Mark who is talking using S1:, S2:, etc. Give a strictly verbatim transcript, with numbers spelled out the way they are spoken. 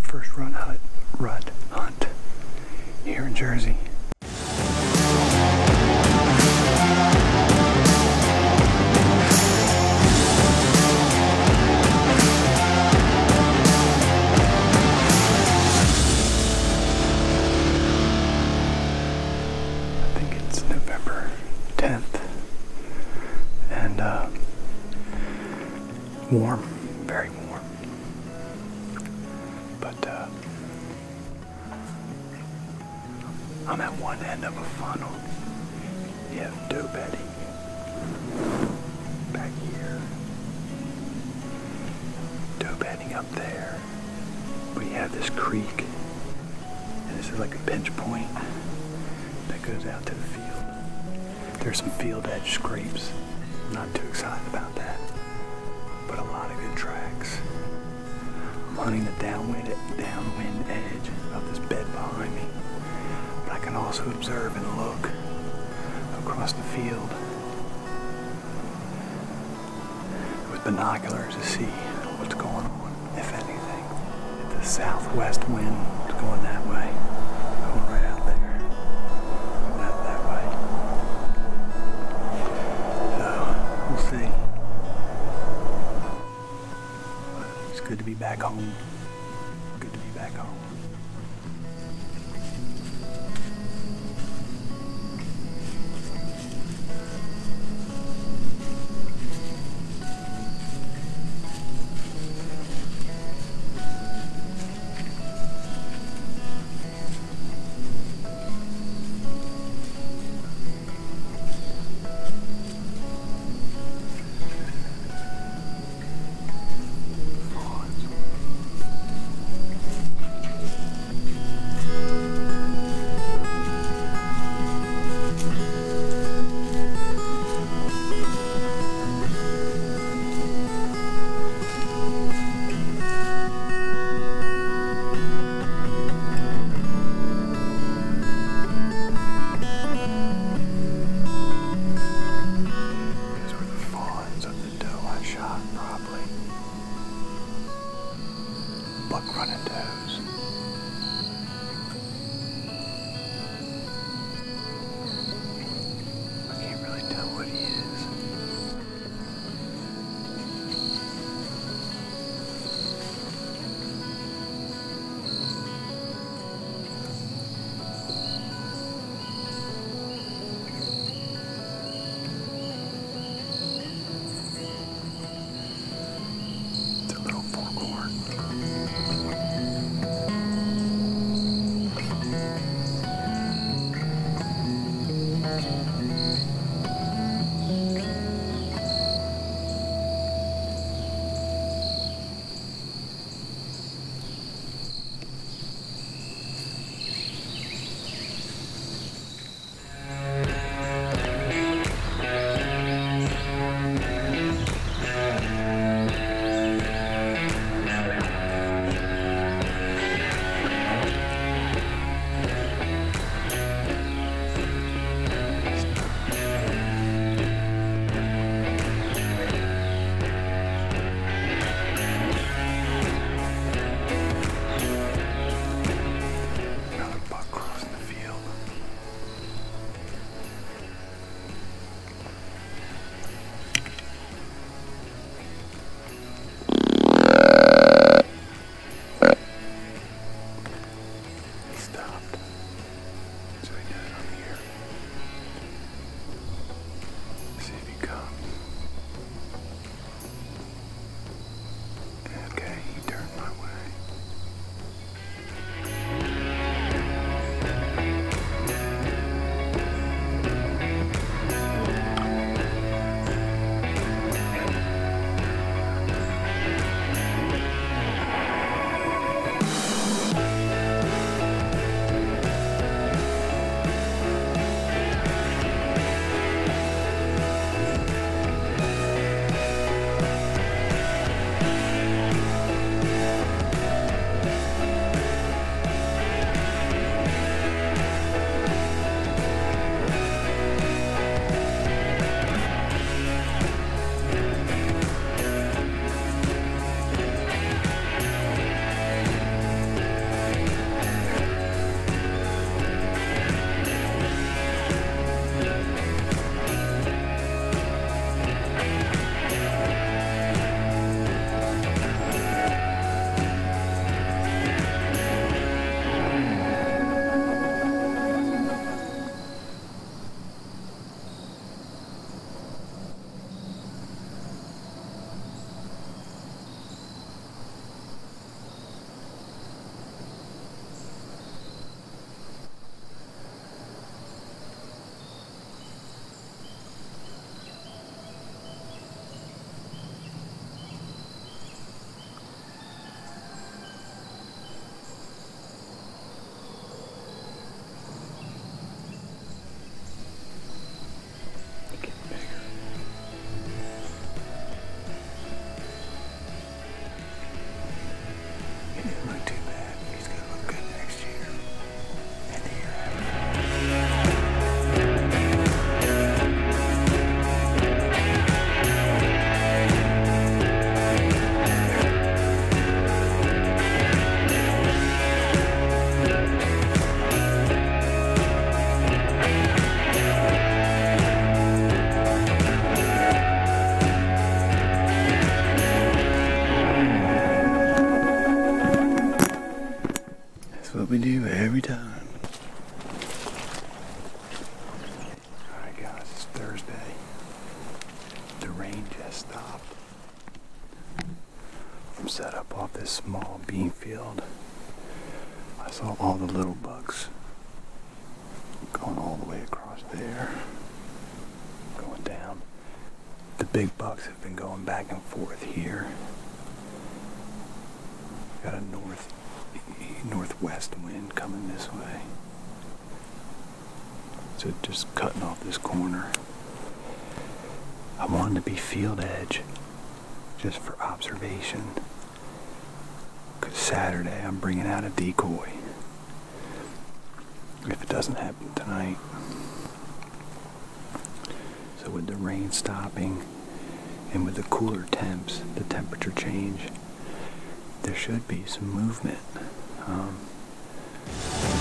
S1: first rut hunt, rut hunt here in Jersey. I think it's November tenth, and uh, warm, very warm. But uh, I'm at one end of a funnel. You have doe bedding back here, doe bedding up there. We have this creek, and this is like a pinch point that goes out to the field. There's some field edge scrapes. I'm not too excited about that, but a lot of good tracks. I'm hunting the downwind, downwind edge of this bed behind me, but I can also observe and look across the field with binoculars to see what's going on, if anything. The southwest wind is going that way, going right out there, out that way. So, we'll see. It's good to be back home. Good to be back home. Buck running does. I can't really tell what he is. It's a little foghorn. what we do every time. Alright guys, it's Thursday. The rain just stopped. I'm set up off this small bean field. I saw all the little bugs going all the way across there, going down. The big bugs have been going back and forth here. Got a north northwest wind coming this way, so just cutting off this corner. I wanted to be field edge just for observation, because Saturday I'm bringing out a decoy if it doesn't happen tonight. So with the rain stopping and with the cooler temps, the temperature change, there should be some movement. Um,